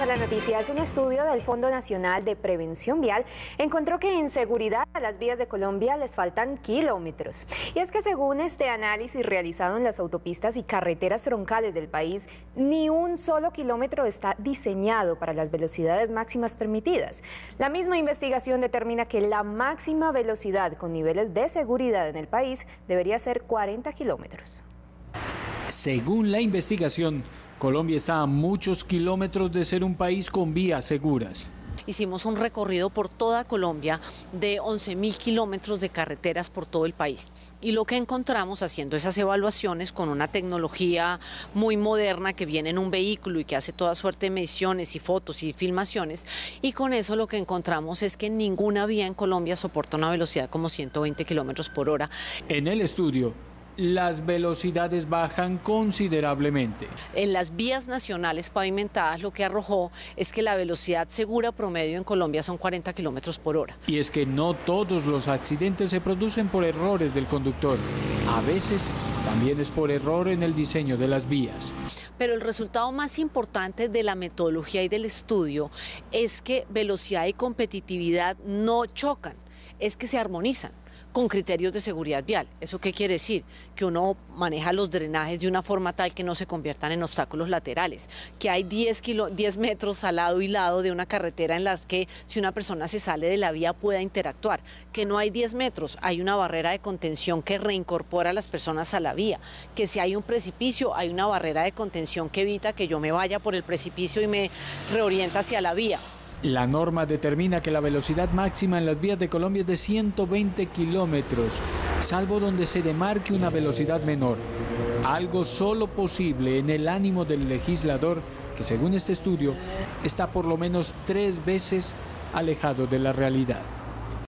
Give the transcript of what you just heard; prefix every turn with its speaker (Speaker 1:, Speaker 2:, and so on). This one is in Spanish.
Speaker 1: a la noticia. Un estudio del Fondo Nacional de Prevención Vial encontró que en seguridad a las vías de Colombia les faltan kilómetros. Y es que según este análisis realizado en las autopistas y carreteras troncales del país, ni un solo kilómetro está diseñado para las velocidades máximas permitidas. La misma investigación determina que la máxima velocidad con niveles de seguridad en el país debería ser 40 kilómetros.
Speaker 2: Según la investigación, Colombia está a muchos kilómetros de ser un país con vías seguras.
Speaker 3: Hicimos un recorrido por toda Colombia de 11.000 kilómetros de carreteras por todo el país. Y lo que encontramos haciendo esas evaluaciones con una tecnología muy moderna que viene en un vehículo y que hace toda suerte de mediciones y fotos y filmaciones, y con eso lo que encontramos es que ninguna vía en Colombia soporta una velocidad como 120 kilómetros por hora.
Speaker 2: En el estudio, las velocidades bajan considerablemente.
Speaker 3: En las vías nacionales pavimentadas lo que arrojó es que la velocidad segura promedio en Colombia son 40 kilómetros por hora.
Speaker 2: Y es que no todos los accidentes se producen por errores del conductor. A veces también es por error en el diseño de las vías.
Speaker 3: Pero el resultado más importante de la metodología y del estudio es que velocidad y competitividad no chocan, es que se armonizan con criterios de seguridad vial. ¿Eso qué quiere decir? Que uno maneja los drenajes de una forma tal que no se conviertan en obstáculos laterales, que hay 10 metros al lado y lado de una carretera en las que si una persona se sale de la vía pueda interactuar, que no hay 10 metros, hay una barrera de contención que reincorpora a las personas a la vía, que si hay un precipicio hay una barrera de contención que evita que yo me vaya por el precipicio y me reorienta hacia la vía.
Speaker 2: La norma determina que la velocidad máxima en las vías de Colombia es de 120 kilómetros, salvo donde se demarque una velocidad menor. Algo solo posible en el ánimo del legislador, que según este estudio, está por lo menos 3 veces alejado de la realidad.